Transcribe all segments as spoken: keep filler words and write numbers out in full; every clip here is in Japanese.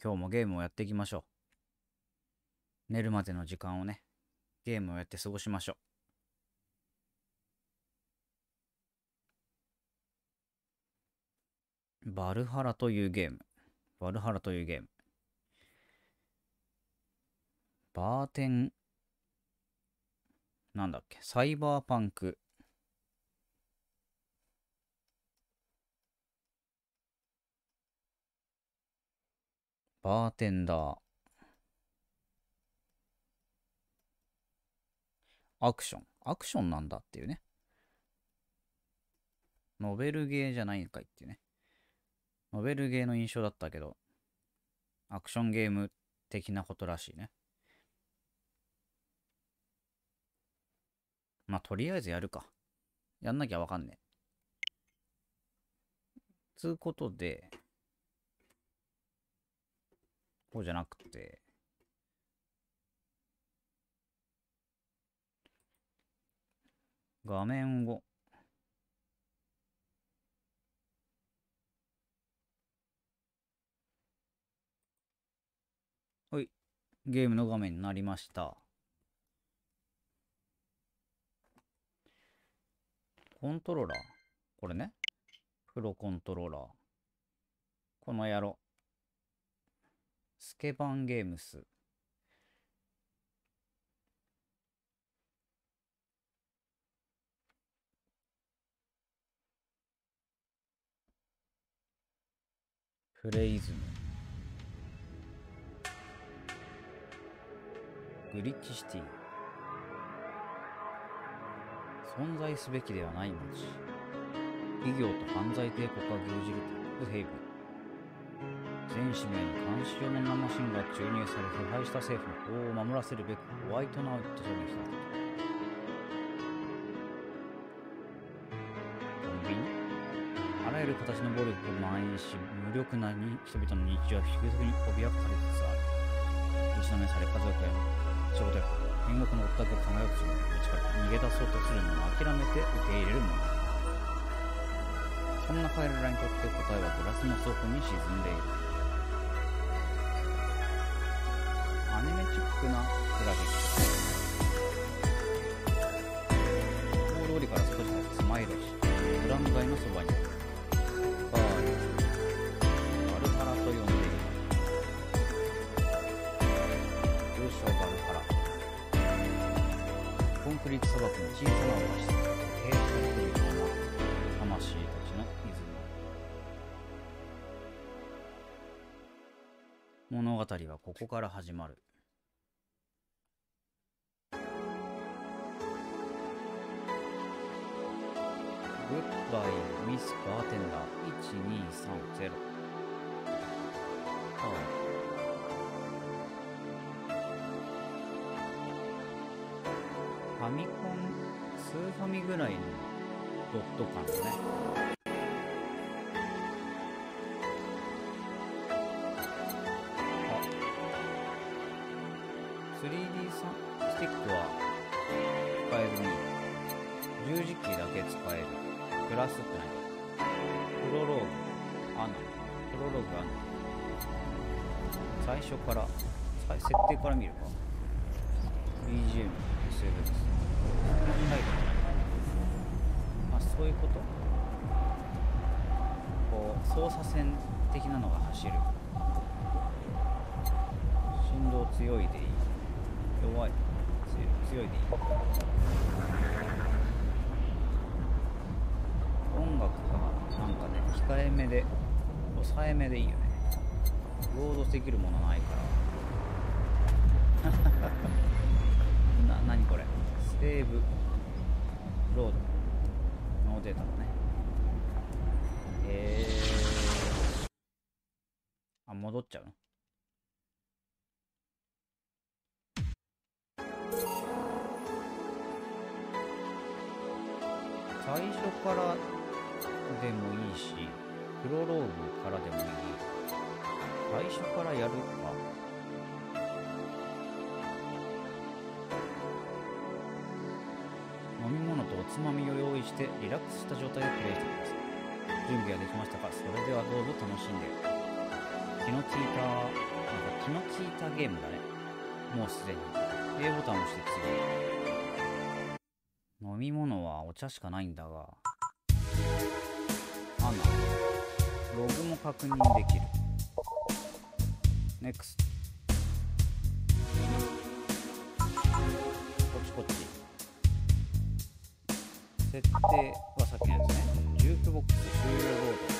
今日もゲームをやっていきましょう。寝るまでの時間をね、ゲームをやって過ごしましょう。バルハラというゲーム。バルハラというゲーム。バーテン、なんだっけ、サイバーパンク。バーテンダー。アクション。アクションなんだっていうね。ノベルゲーじゃないんかいっていうね。ノベルゲーの印象だったけど、アクションゲーム的なことらしいね。まあ、とりあえずやるか。やんなきゃわかんねえ。つうことで、こうじゃなくて、画面を、はい、ゲームの画面になりました。コントローラー。これね。プロコントローラー。この野郎。スケバンゲームス。プレイズム。グリッチシティ。存在すべきではない街。企業と犯罪帝国が牛耳るテックヘイブン。全市民に監視用の生マシンが注入され腐敗した政府の法を守らせるべくホワイトナウト署にした。コンビニ。あらゆる形の暴力が蔓延し、無力な人々の日常は急速に脅かされつつある。打ちのめされ家族や仕事や天国のオタクが考えようとする道から逃げ出そうとするのを諦めて受け入れるもの。そんな彼らにとって答えはグラスの底に沈んでいる。アニメチックなグラフィック。大通りから少し離れたスマイル市。ブラン街のそばにあるバーにバルハラと呼んでいる。通称バルハラ。コンクリート砂漠の小さなオアシス。平坦というような魂たちの泉。物語はここから始まる。グッバイミスバーテンダーいちにさんゼロ。はい。ファミコン、スーファミぐらいのドット感だね。あ、スリーディー スティックは使えずに十字キーだけ使える。プラスって何？プロローグ、アナ。プロローグ、アナ。最初から、設定から見るか。ビージーエム、エスエルエス。タイトルじゃない。あ、そういうこと。こう、操作線的なのが走る。振動強いでいい。弱い。強いでいい。音楽がなんかね、控えめで抑えめでいいよね。ロードできるものないからな、なにこれ。セーブロードノーデータだね。えー、あ、戻っちゃうの。最初からでもいいし、プロローグからでもいい。最初からやるか。飲み物とおつまみを用意してリラックスした状態でプレイしてください。準備はできましたか？それではどうぞ楽しんで。 気の利いた、なんか気の利いたゲームだね。もうすでに。A ボタンを押して次。飲み物はお茶しかないんだが。アナ。ログも確認できる。ネクスト。こっちこっち。設定はさっきのやつね。ジュークボックス終了ロード。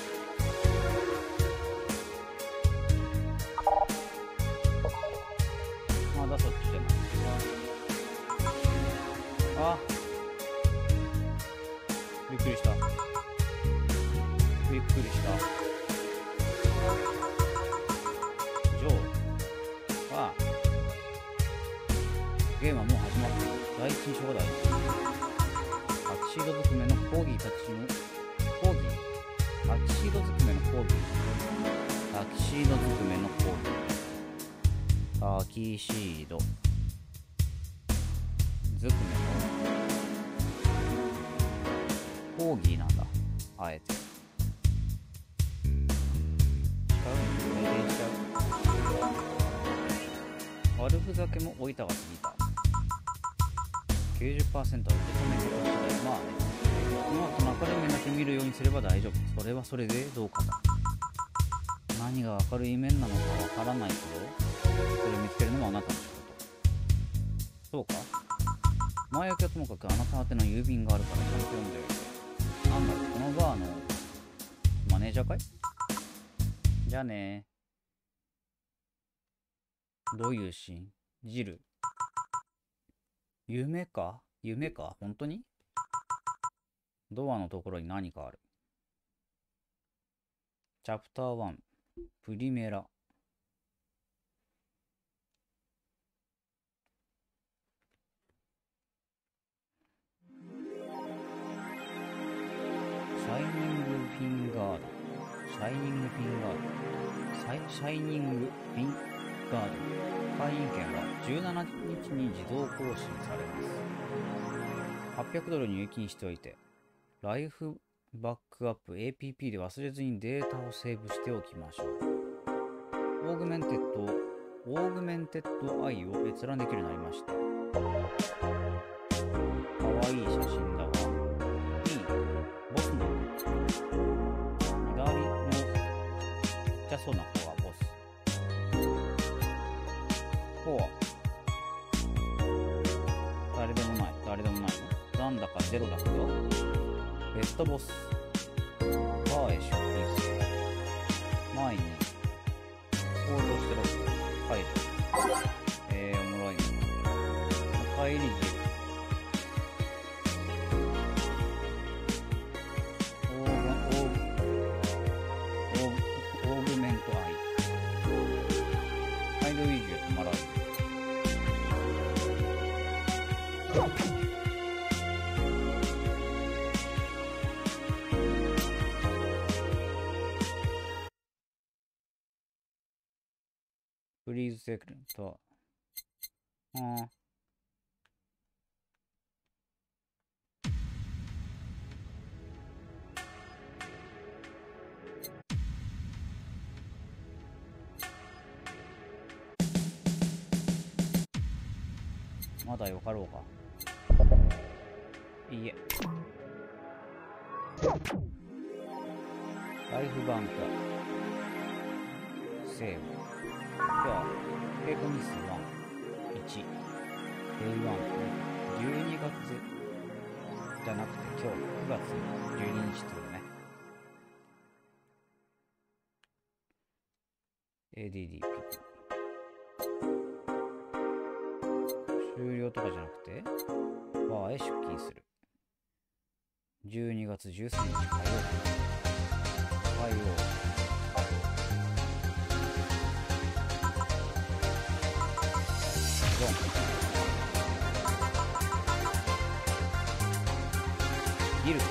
まだそっちじゃない。あ、びっくりした。びっくりした。ジョーはゲームはもう始まっている。第一印象が大事。タキシードずくめのコーギーたちのコーギータキシードずくめのコーギータキシードずくめのコーギータキシードずくめのコーギーなんだ。あえて悪ふざけも置いたが過ぎた。 きゅうじゅっパーセント は受け止めてるわけだよ。まあね、この後の明るい面だけ見るようにすれば大丈夫。それはそれでどうかな。何が明るい面なのかわからないけど、それを見つけるのもあなたの仕事。そうか、前置きはともかくあなた宛ての郵便があるからちゃんと読んでおいて。なんだろう、このバーのマネージャーかい？じゃあね。どういうシーン？ジル。夢か？夢か？本当に？ドアのところに何かある。チャプターワン、プリメラ。シャイニングフィンガード。シャイニングフィンガード。シャイニングフィンガード。会員権はじゅうしちにちに自動更新されます。はっぴゃくドル入金しておいて、ライフバックアップ エーピーピー で忘れずにデータをセーブしておきましょう。オーグメンテッド、オーグメンテッドアイを閲覧できるようになりました。かわいい写真だが、いい、ボスの左のちっちゃそうな方がボス。こうは誰でもない、誰でもないのなんだかゼロだけど、ベストボスバーへ出品する。前に行動してろ。解除。えー、おもろいね。おかえりジル。オーグ、オーグ、オーグ、オーグメントアイ。ハイドウィジュ止まらず。プリーズセクレント。ああ。まだよかろうか。いいえ。ライフバンクセーブ。では、稽古日数は、いち、デイワン、じゅうにがつじゃなくて今日くがつじゅうににちってことね。エーディーディーピーピー。終了とかじゃなくて、バーへ出勤する。じゅうにがつじゅうさんにち火曜日。火曜日。ギル。おー、いい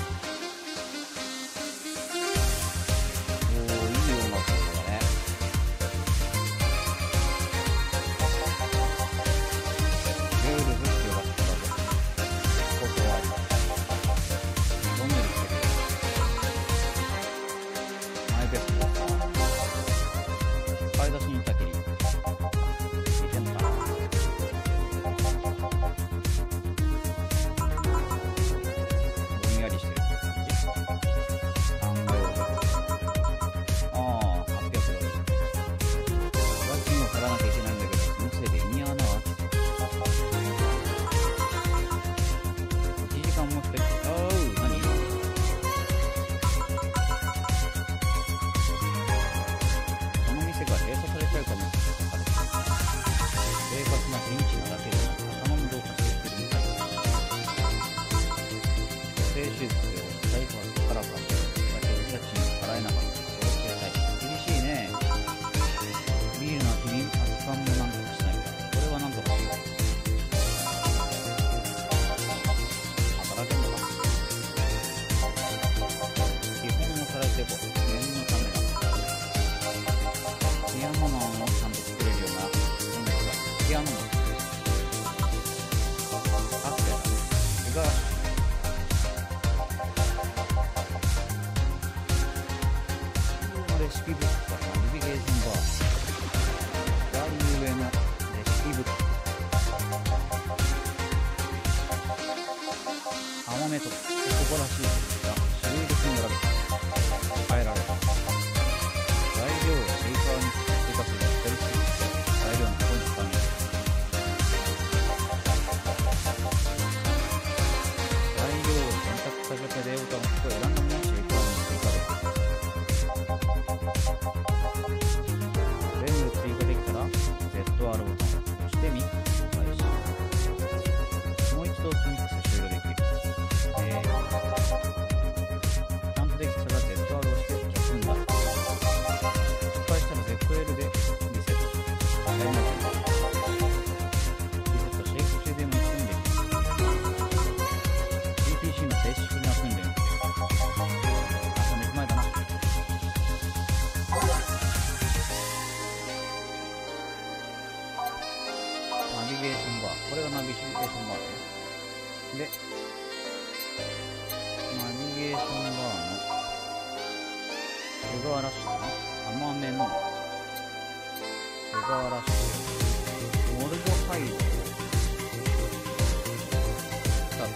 音楽だね。ルールブックが使う。ここはトンネルしてる。マイベスト。 ボ念のためだ。ピアノマンをちゃんと作れるような音楽がピアノマンアクセだね。それがレシピブックからナビゲーションバー左上のレシピブック甘めとか男らしいですが種類別に並べ変えられる。材料をシェイカーに追加すると左スティックと材料の方に使う。材料を選択した状態でボタンを押すと選んだものをシェイカーに追加できる。全部追加できたら ゼットアール ボタンを押してミックス開始。もう一度ミックス終了できる。えー、ちゃんとできたら ゼットアール を押して逆になる。失敗したら ゼットエル でリセット。やりません。リセットシェイク中でも訓練。ジーピーシー の正式な訓練をして。朝寝る前だな。ナビゲーションバー。これがナビゲーションバーね。で、ナビゲーションバーのシュガーラッシュかな。甘めのシュガーラッシュ。モルドハイド。スタート。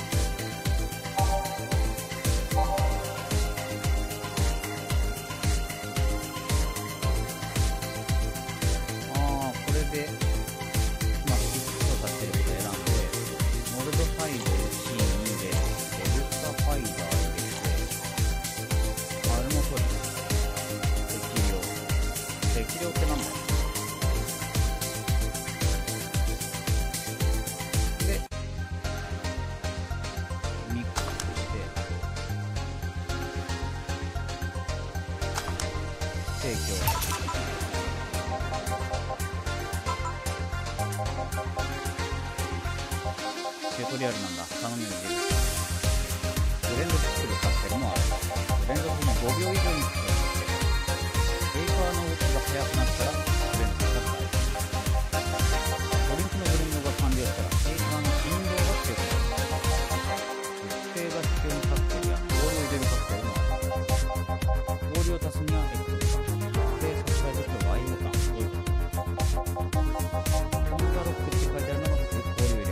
ああ、これでまあ、ピックを出せることを選んで、モルドファイドを シーに で、デルタファイダーを入れて、丸も取る。適量。適量ってなんだよ。で、ミックスして、提供。チュートリアルなんだ。頼みを入れる。ブレンド作るカクテルもある。ブレンドするのごびょう以上に作るカクテル。シェイカーの動きが速くなったらブレンドしたら大丈夫。ドリンクのブレンドが完了したらシェイカーの振動が強くなる。熟成が必要なカクテルや氷を入れるカクテルもある。氷を足すには X ボタン。熟成させたいときは Y ボタン。どういうこと？コンザロックって書いてあるのが氷を入れる。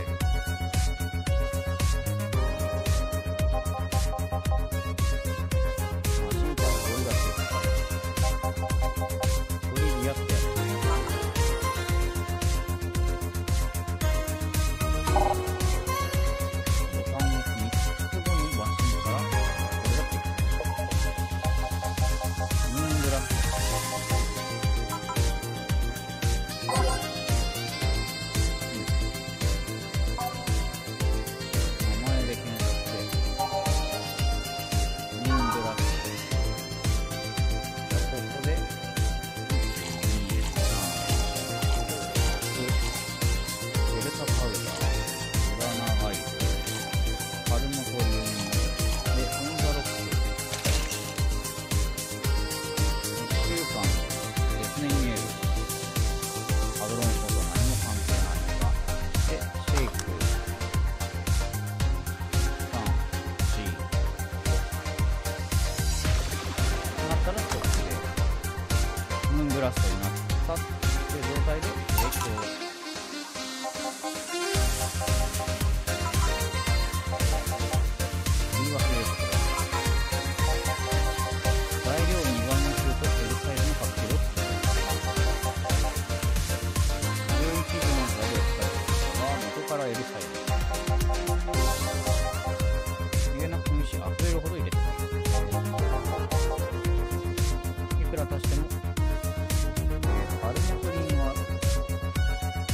ブラストになったっていう状態で提供。言い忘れることだ。材料をにばいにすると L サイズのカクテルを作る。じゅういちびょうの材料を使うことは元から L サイズ。入れなくてもいいし、溢れるほど入れてもいい。いくら足してもパルモトリンは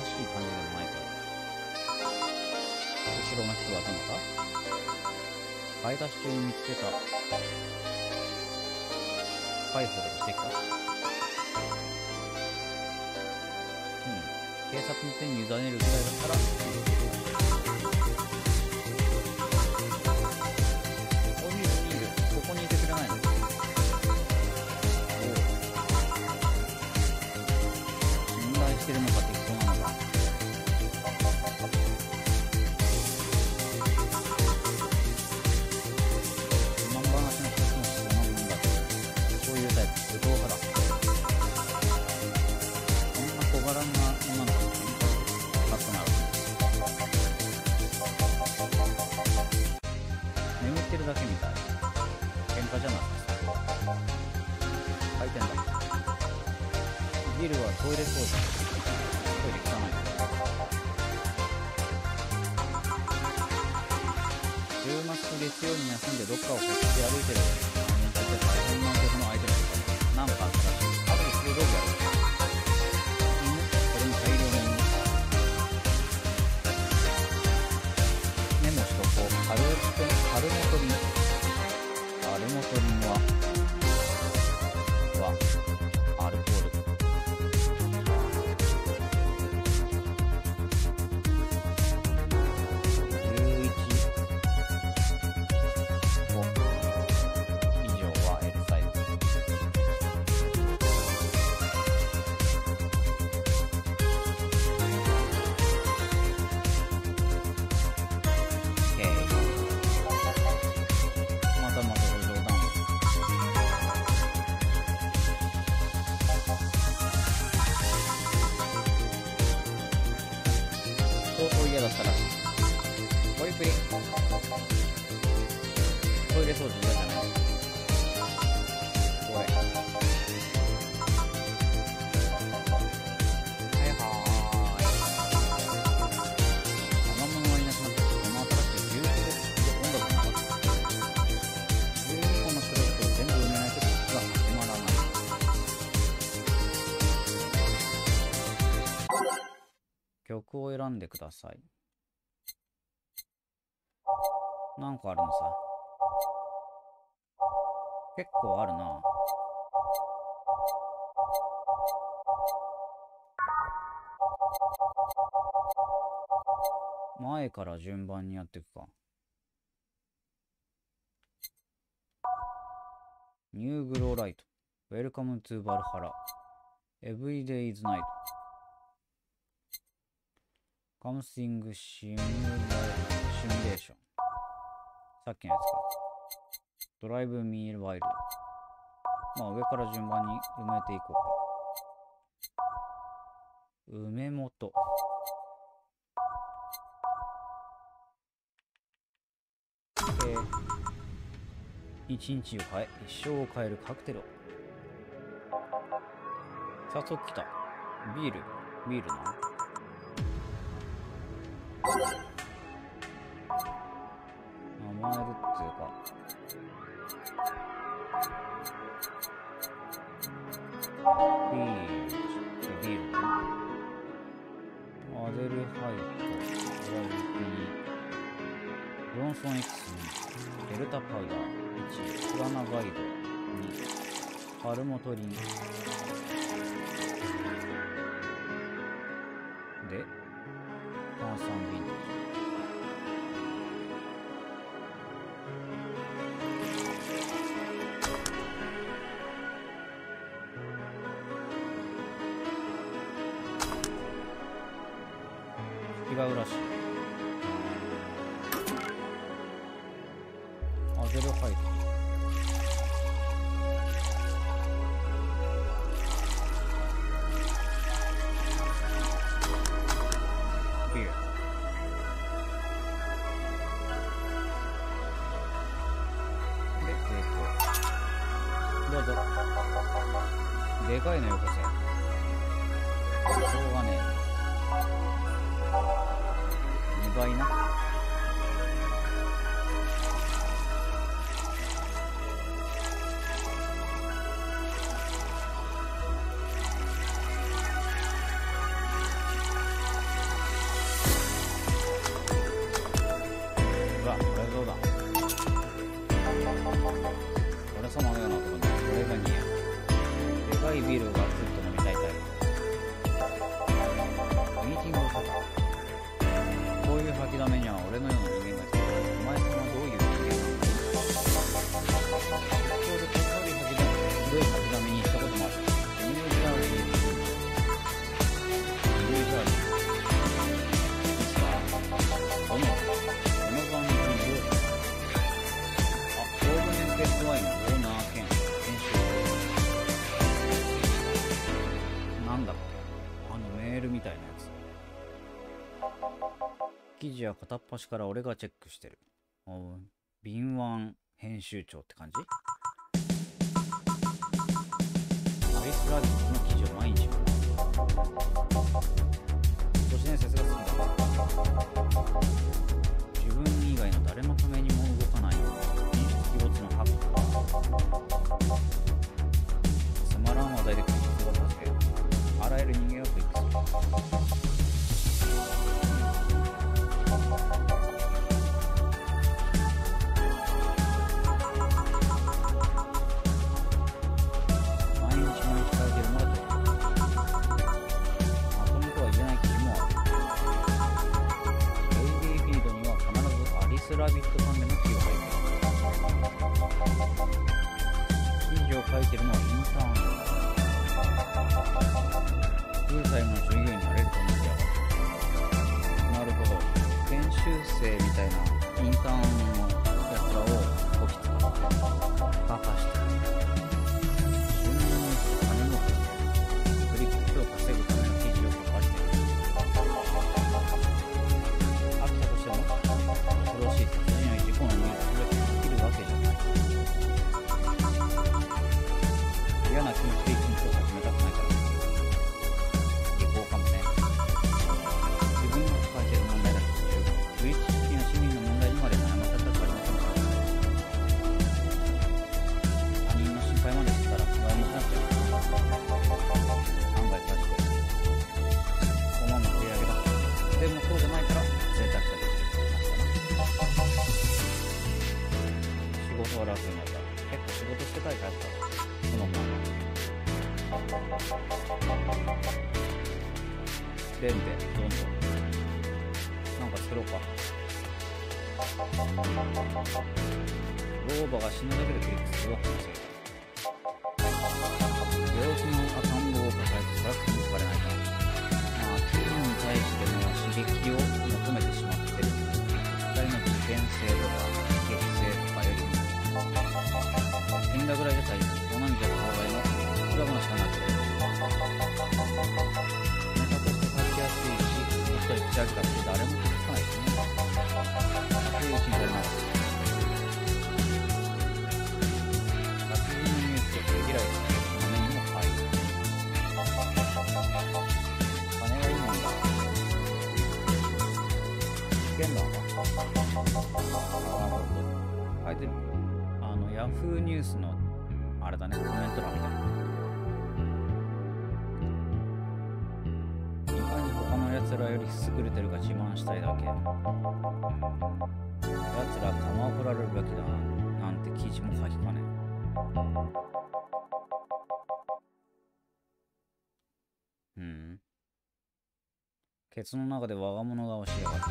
しい感じでもないから。後ろの人はどうか買い出し中に見つけた高いほどしてきた。うん。警察の手に委ねるぐらいだったらここにいるいるここにいてくれないの。信頼してるのか適当なのか。だけみたい。喧嘩じゃなくて回転だ。ビルはトイレ掃除。トイレ汚い。週末と月曜に休んでどっかをこっち歩いてる。大変な男の相手です。ナンパーからあとで水道具やる。犬、これも大量の犬。メモしとこう。カルカルモトリン。カルモトリンははアルコール。じゅういちご以上は L サイズ。またまた冗談。相当嫌だったらしい。ごゆっくり。トイレ掃除嫌じゃない。これ。はいはーい。生物はいなくなったし、この新しいじゅうご音楽がなかった。じゅうにこのスロットを全部埋めないと曲が始まらない。曲を選んでください。何個あるのさ。結構あるな。前から順番にやっていくか。ニューグローライト。ウェルカムトゥバルハラ。エブリデイズナイト。カムシングシミュレーション。さっきのやつか。ドライブミーワイルド。まあ上から順番に埋めていこうか。梅本。えー、一日を変え、一生を変えるカクテルを。早速来た。ビール。ビールな。名前るっていうか。ビール。ビールだな。アデルハイト。グラビティ。ロンソン X に。デルタパウダー。いち、プラナガイド。に、パルモトリン。で、炭酸ビンテージ。違うらしい。アゼルハイト。ビール。で、提供。どうぞ。でかいのよこせ。しょうがねえ。にばいな。 いビールをガツッと飲みたいタイプ。ミーティングをしたか。こういう吐きだめには俺のような人間が必要だ。お前さんはどういう人間なのか。出張でこっそり吐きだめ、ひどい吐きだめにしたこともある。ニュージャージーに住んでる。ニュージャージー。いつか、どの、どの番組にどうだ。あ、オーブネンペットワインのオーナー兼編集長。なんだっけ、あのメールみたいなやつ。記事は片っ端から俺がチェックしてる。お敏腕編集長って感じ。アリスラビットの記事を毎日都市伝説が好きだ。自分以外の誰のためにも動かない民主的没のハッカー。つまらん話題でクリックを助ける。あらゆる人間をクリックする。ラビット関連の記事を書いている。記事を書いているのはインターン。フルタイムの従業員になれると思ってやがる。なるほど。研修生みたいなインターンのやつらをこき使ってバカしてる。収入に金もクリック数を稼ぐための記事を書かれている。飽きたとしても恐ろしい殺人や事故のニュースすべてできるわけじゃない。嫌な気持ちで一日を始めたくないから。違法かもね。自分が抱えている問題だけど無意識的な市民の問題にまで悩ませたくありませんから。他人の心配までしてたら不安になっちゃうかな。案外確かにごまんの手上げだ。でもそうじゃないから贅沢だけど仕事は楽になった。結構仕事してたいタイプだ。そのままでんでどんどんなんか作ろうか。老婆が死ぬだけでクリック数を稼いだ。病気の赤ん坊を抱えてトラックに疲れないかな。まあ気分に対しての刺激を求めてしまってる。ふたりの事件性とか激性とかよりも死んだぐらいで大事。尾道と東大の裏話がなければネタとして書きやすいし、一人口開けたって誰も気づかないしね。そういううちになれなかった。殺人のニュースで手嫌いされるためにも入る。金はいいもんだ。危険だわ。書いてる。あのヤフーニュースのあれだね、コメント欄みたいな。いかに他のやつらより優れてるか自慢したいだけ。やつら釜を振られるべきだなんて記事も書きかね。うん。ケツの中で我が物顔しやがって。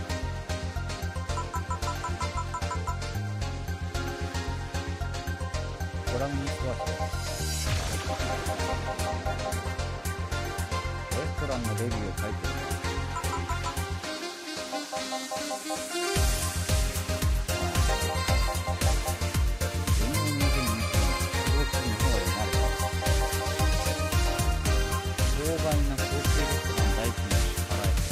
コラムニストはレストランのレビューを書いてる。自分の人間に大きな方が読まれた。法外な高級レストラン代金を支払えて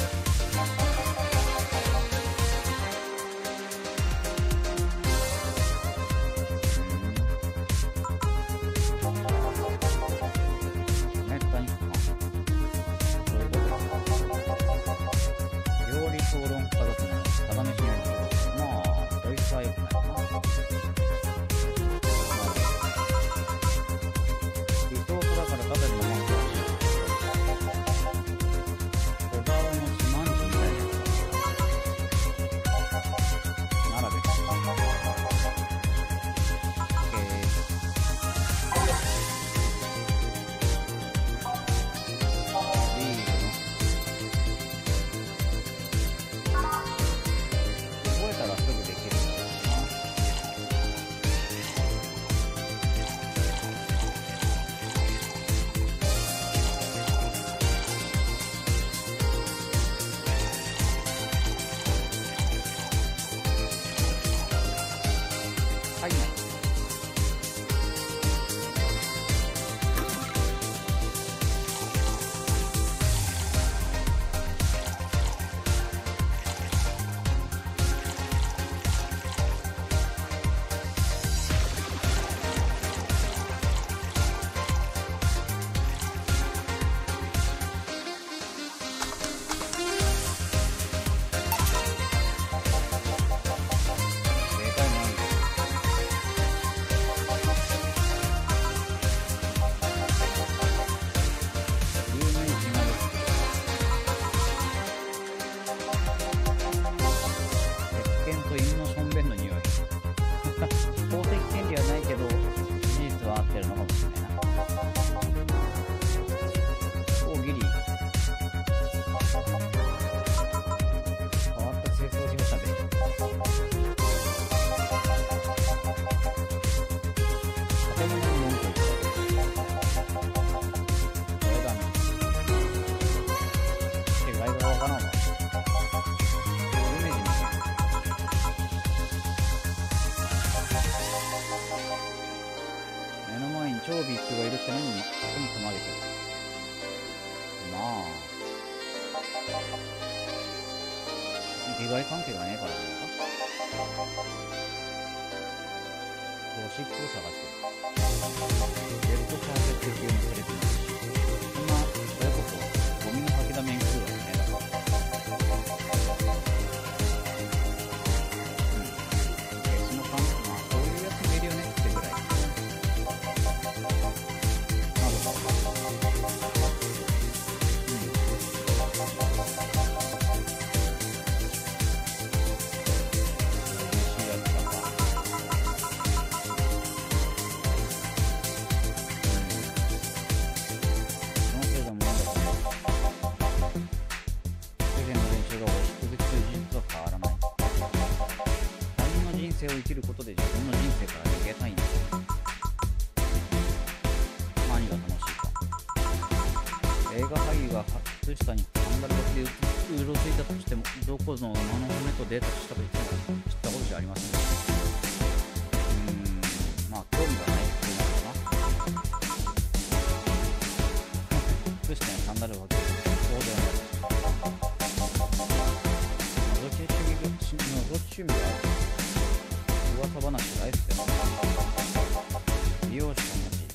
めったにかな。そういうことか。 かなわ。有名人ですよ。目の前に超ビッグがいるってのにテンポ投げてる。まあ利害関係がねえからじゃないか。ゴシップを探してる。レッドカーペット級のテレビのそんなそれこそゴミの吐きだめに来るわけねえだろ。うん別の感じ、まあそういうやつもいるよねってぐらい。なるほど。を生きることで自分の人生から逃げたいんですよ。何が楽しいか。映画俳優が靴下にサンダル履きでうろついたとしてもどこの馬の骨とデータしたと言っても知ったことじゃありません。うーんまあ興味がないっていうのかな。靴下にサンダル履きそうではない。覗き趣味覗き趣味がある。噂話大好きだよ。美容師と同じ。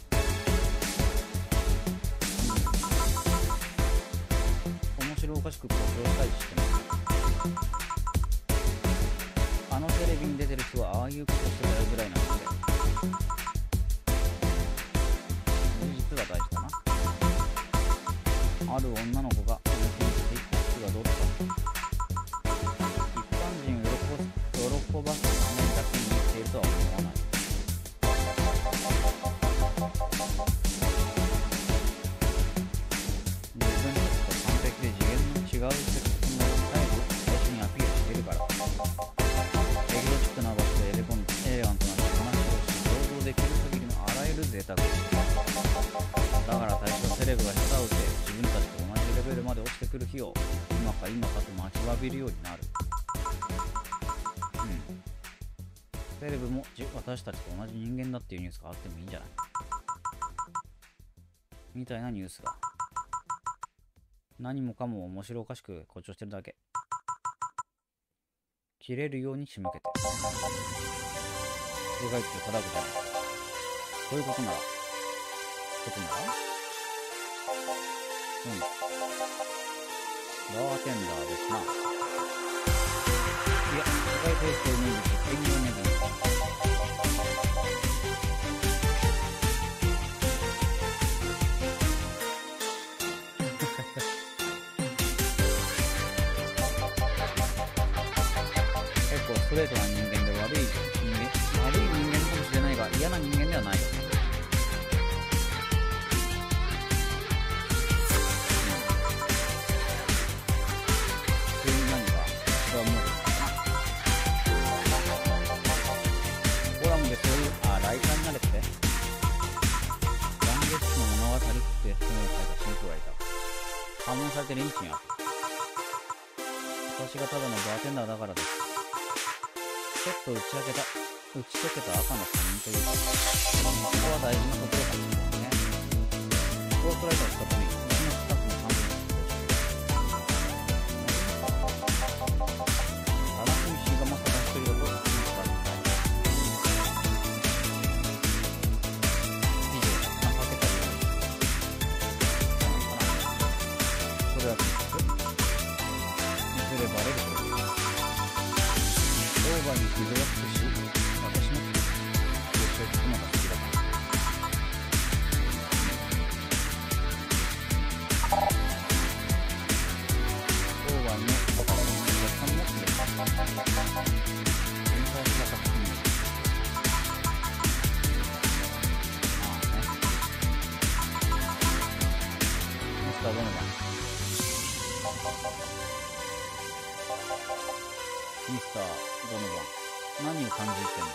うん、面白おかしく誇張したりしてます。あのテレビに出てる人はああいうことしてたよぐらいなので実は大事だな。ある女の子があのテレビで服がどうだった一般人を喜ばすためだけに言っているとは思わない。自分たちと完璧で次元の違うセクションを最後最初にアピールしているから。エキゾチックな場所でエレコンエレガントな話をし想像できる限りのあらゆる贅沢。だから最初はセレブが下を打って自分たちと同じレベルまで落ちてくる日を今か今かと待ちわびるようになる。セレブも私たちと同じ人間だっていうニュースがあってもいいんじゃないみたいなニュースが。何もかも面白おかしく誇張してるだけ。切れるように仕向けて描いて叩くじゃない。そういうことならことならうんバーテンダーですな。いや世界平成名物ペンギンネズミ結構ストレートな人間で悪い人間悪い人間かもしれないが嫌な人間ではないよ。破門されてリンチにあった。私がただのバーテンダーだからです。ちょっと打ち明けた打ち解けた赤の他人というか、ここは大事なところかもしれないね。ゴーストライターを使ったりうちのスタッフの半分ただしみしがまさか一人だと気にしたみたい。以上なかけたりそれはいずれバレるというオーバーに傷がつくし、私も優勝するのが好きだから。オーバーに私のお客さんも好きだから。全体的な作品にまあねミスタードノバンミスタードノバン何を感じてんだよ。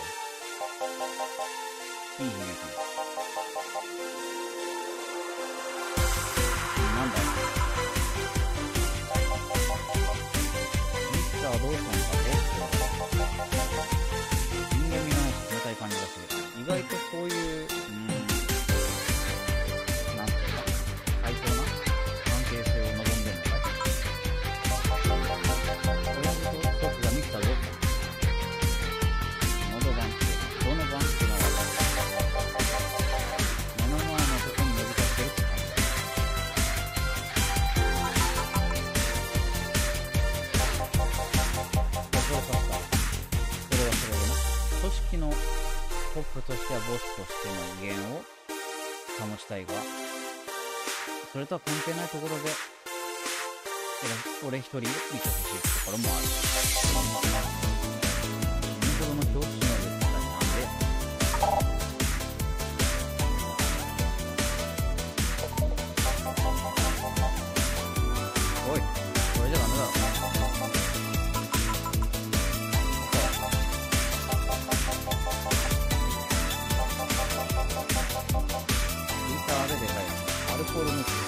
いい悲劇なんだよ。 ローソンかどう人間味のない冷たい感じがする。意外とこういう、うーん、なんていうか、対等な関係性を望んでるのかい。親父と僕が見たぞ。モードバンク、どのバンクの技目の前のとこに呼びかけるって感じ。場所を去った。それはそれでな。組織のトップとしてはボスとしての威厳を保ちたいが、それとは関係ないところで俺一人で見てほしいところもある。死ぬほどの恐怖心を言ってたりなんで、おい、これじゃダメだろ。リターででかいアルコール抜き。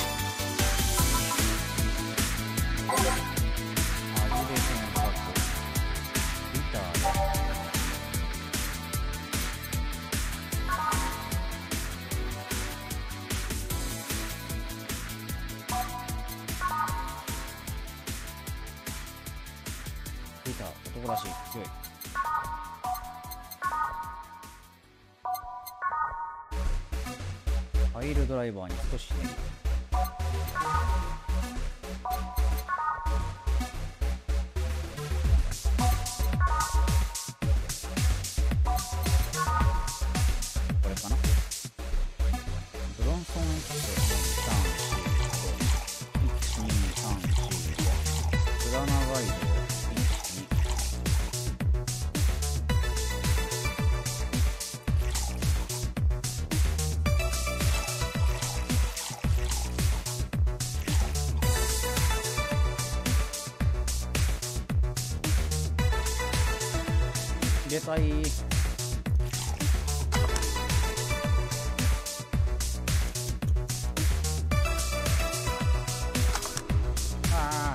アジレーションカップリターでリター男らしい強い。ファイルドライバーに少しひねり。これかな。ブロンソン X に、さん、よん、いち、に、さん、よん、ごプラナガイドいち、に入れたい。ああ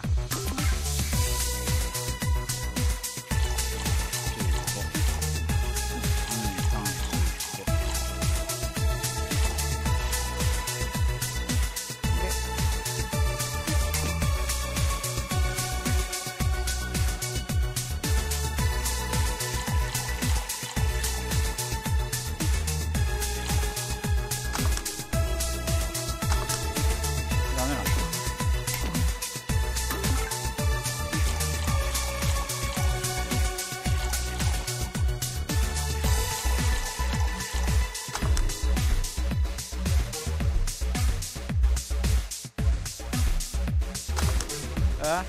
ダメなんだ。あ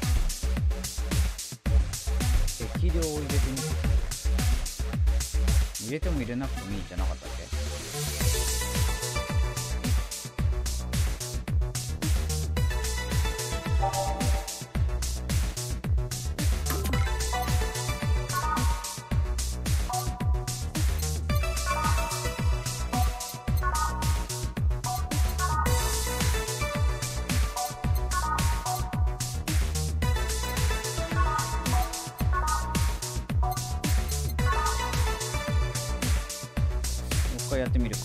適量を入れてみて。入れても入れなくてもいいんじゃなかったっけ。もう一回やってみるか。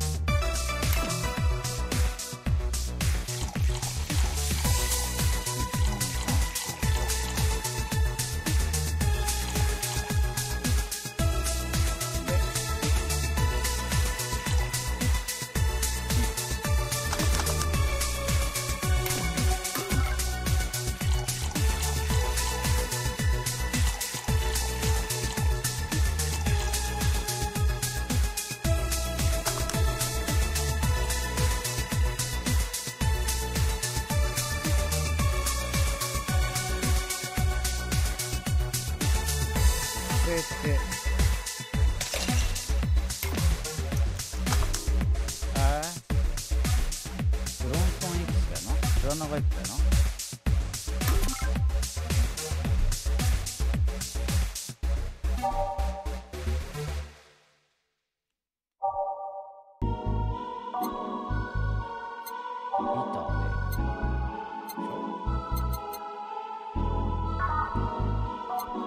これってあーブロンソン X だよな。プラナガイドだよな。リターで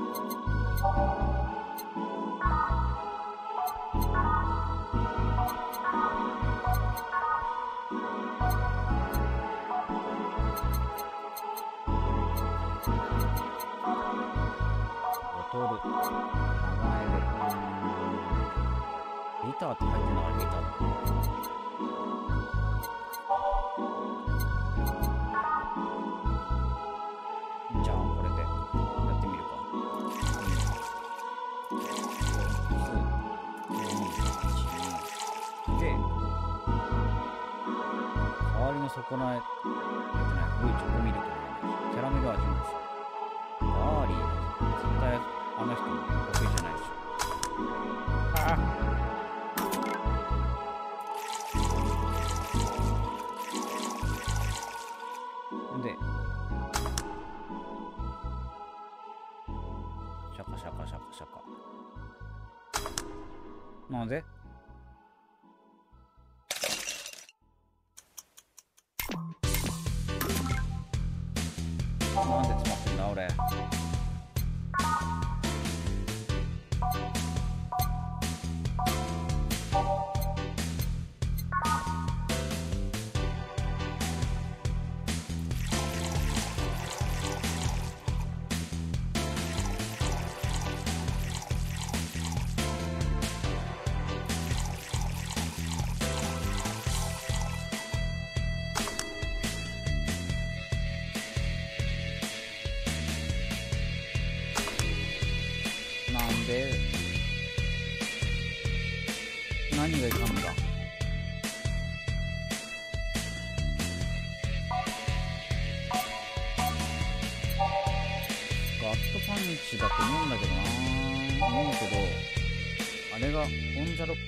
ボトル、名前で、うーん、ギターって入ってんのかな、ギターって。じゃあ、これで、やってみるか。で、代わりの損なえ、入ってない、古いチョコミルクのキャラメル味もですよ。バーリーだ。絶対あの人得意じゃないでしょ。ああ。で、シャカシャカシャカシャカ。なんで？なんで詰まってんだ俺。なんで何がいかんだ。ガットパンチだと思うんだけどな思うけど、あれがオンザロック。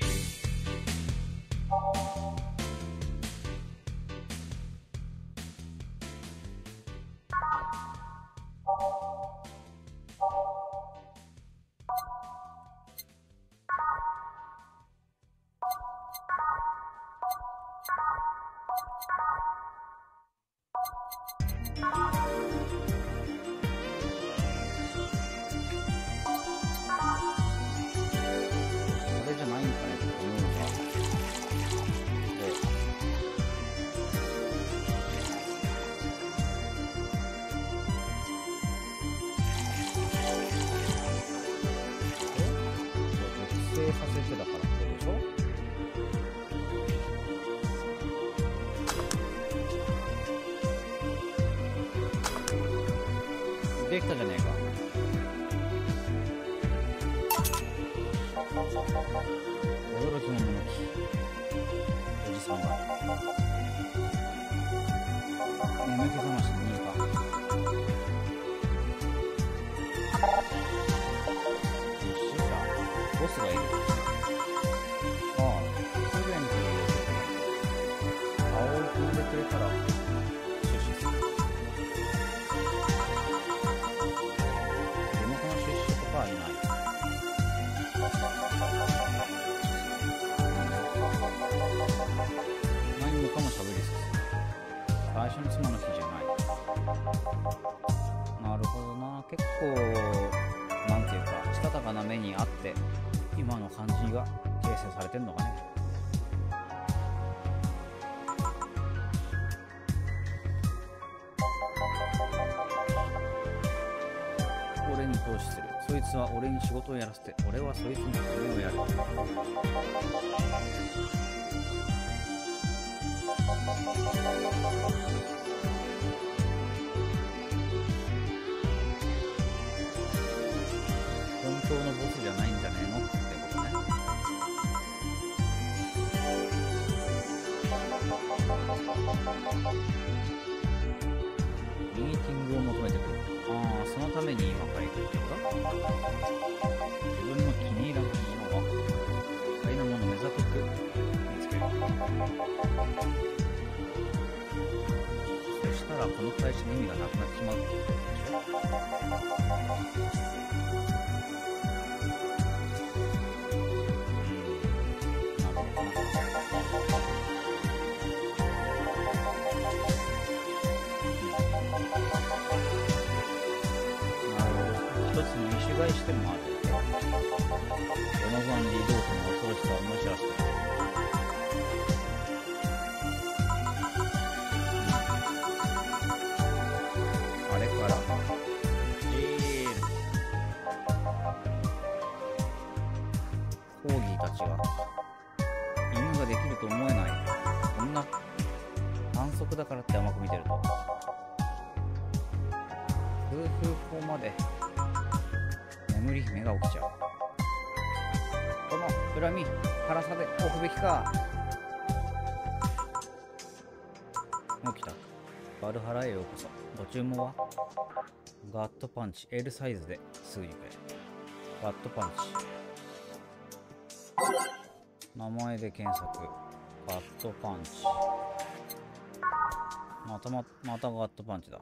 これじゃないんかねって思うか。で、熟成させてだからってことでしょ。できたじゃねえか。驚きのものきおじさんが眠気覚ましにいいか。よしさボスがいる。ああすぐにこれ青い踏んでくれたら出資する。地元の出資とかはいない。何もかもしゃべりさせる。最初の妻の日じゃない。なるほどな。結構なんていうかしたたかな目にあって今の感じが形成されてんのかね。俺に投資する。そいつは俺に仕事をやらせて、俺はそいつに金をやる。本当のボスじゃないんじゃねえのってことね。ミーティングを求めてくる。ああ、そのために今から行くってことだ。自分の気に入らないものは他のものを目ざとく見つける。そしたらこの会社の意味がなくなってしまうってことでしょ。一つの一週返しでもある。ドノブアン・リー・ドートの恐ろしさを思い知らせてる。あれからジールコーギーたちが犬ができると思えない。こんな反則だからって甘く見てるとフーフー法まで眠り姫が起きちゃう。この恨み辛さで置くべきか。起きた。バルハラへようこそ。ご注文はガットパンチ L サイズですぐにくれ。ガットパンチ名前で検索。ガットパンチまたままたガットパンチだ。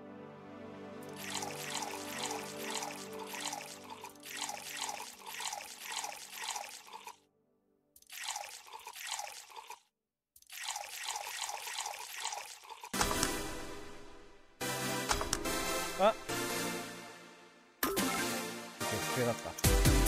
あっ絶景だった。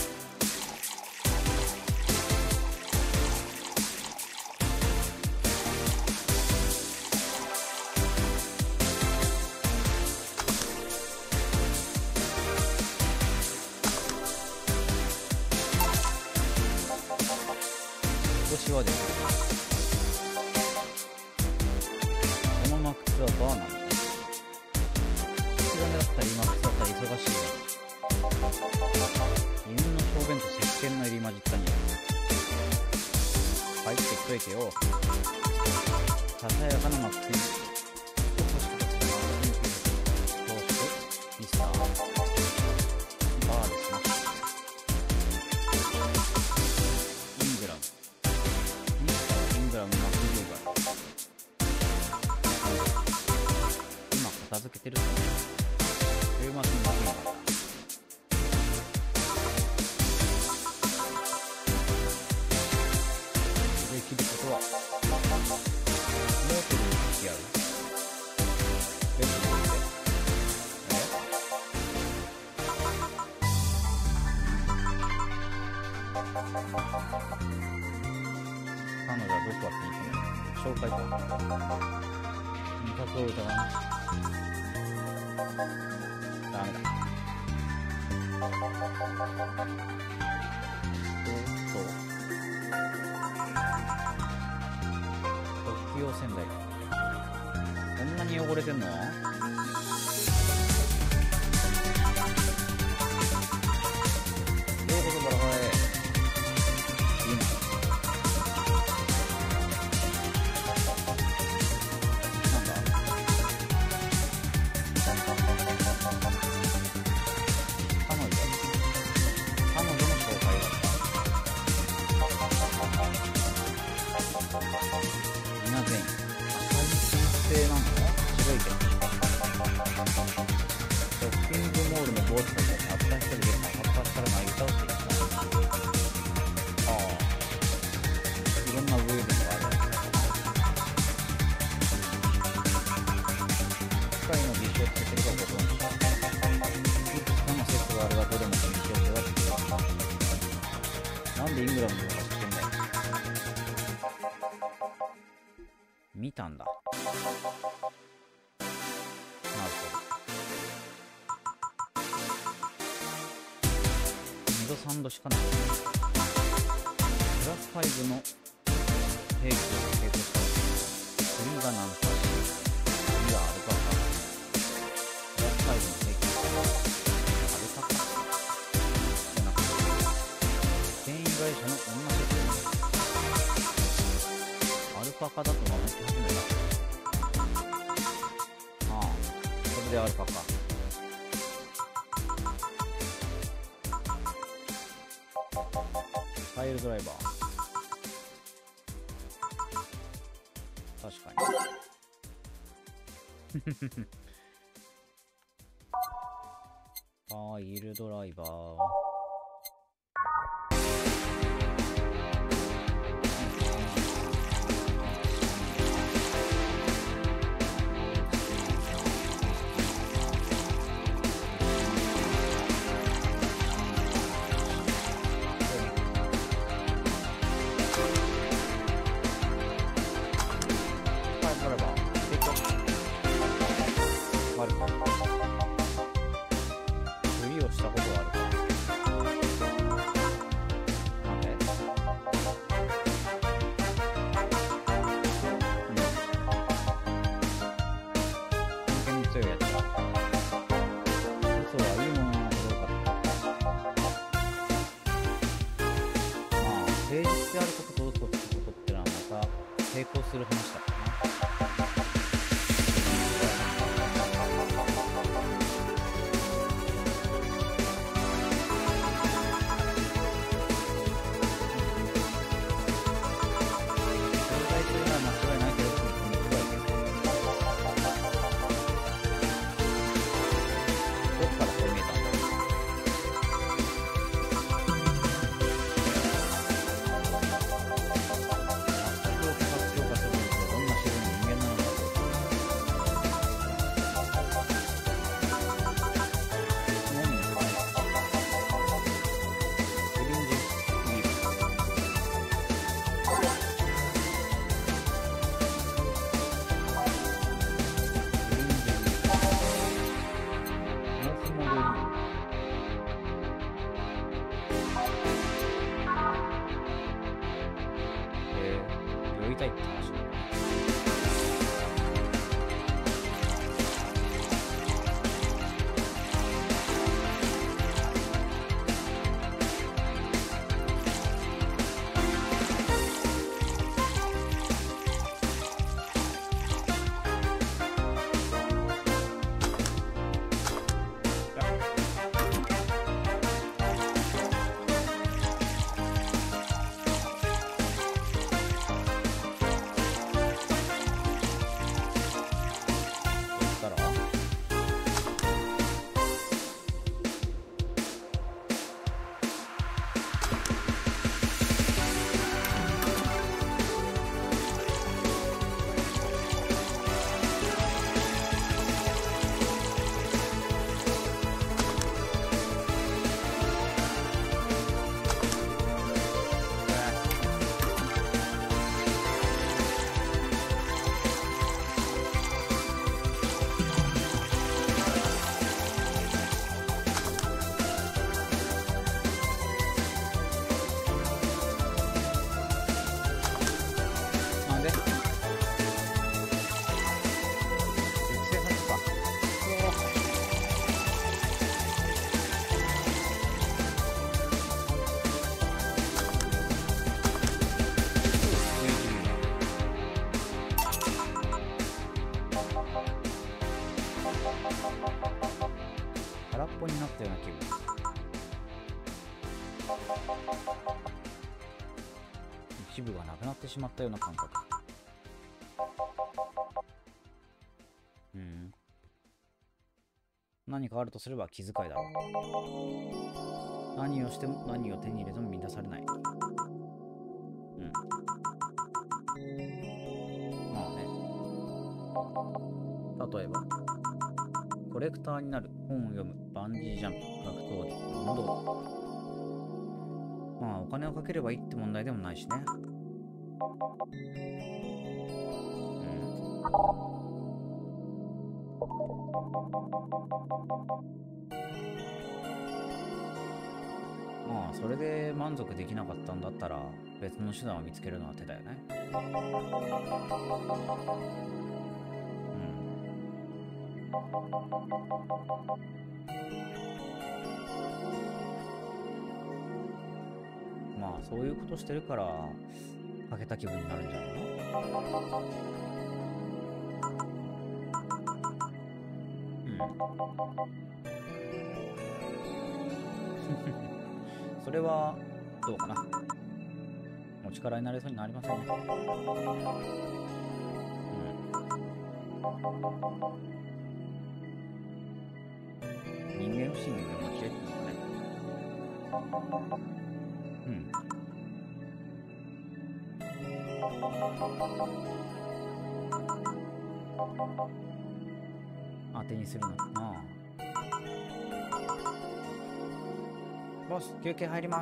少しはできる。このマックスはバーなんだ。口金だったりマックスだったり忙しいが犬の小便と石鹸の入り混じったに入ってきといてよ。ささやかなマックスに少し欲しくてトーストミスターバーですな。イングラムミスターイングラムマクリューガー今片付けてると思う。週末に負けなかった。できることはモーテルに付き合う。ベッドに置いてえ彼女はどこか気に留める。紹介か。味覚を疑う。ダメだ。そうそう特用洗剤こんなに汚れてんの？ようこそバラハラへ。いいな。なんだ彼女彼女の紹介だった。みんな全員赤い彗星なの？白いけどショッピングモールのボートたちはたった一人で片っ端から投げ倒していった。ああいろんなウェーブがある。機械の実証をつけてるかご存知。いくつかの説があるがどれも実証性はつけた。なんでイングラムの方が知ってんだよ。見たんだ。なるほど。にどさんどしかない。プラスファイブの兵器を成功した。次がナンパし、次がアルパカ。プラスファイブの兵器。アルパカじゃなくて、店員会社の女説明。アルパカだと名乗って始めた。ああ、それでアルパカ。ファイルドライバー。確かに。ファイルドライバー。 したことはあるか。なんで？うん。本当に強いやつだ。嘘はいいものなのかどうか。まあ、誠実であることと嘘をつくことってのはまた並行する話だからな。空っぽになったような気分。一部がなくなってしまったような感覚。うん。何かあるとすれば気遣いだろう。何をしても何を手に入れても満たされない。うん。まあね。例えばコレクターになる、本を読む、バンジージャンプ、格闘技、運動。まあお金をかければいいって問題でもないしね。うん。まあそれで満足できなかったんだったら別の手段を見つけるのは手だよね。まあそういうことしてるから欠けた気分になるんじゃないの？うん。それはどうかな。お力になれそうになりませんね。うん。人間不信の持ち合いっていうのかね。うん。当てにするのかな。ボス、休憩入ります。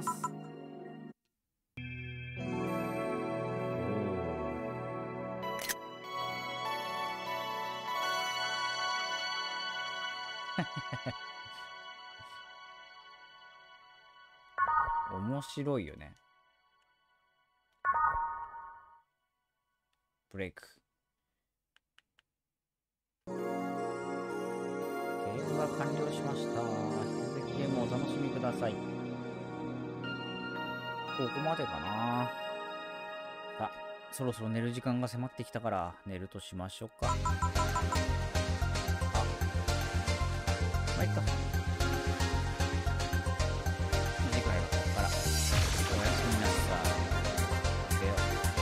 面白いよね。ブレイク。ゲームが完了しました。引き続きゲームをお楽しみください。ここまでかな。さあ、そろそろ寝る時間が迫ってきたから寝るとしましょうか。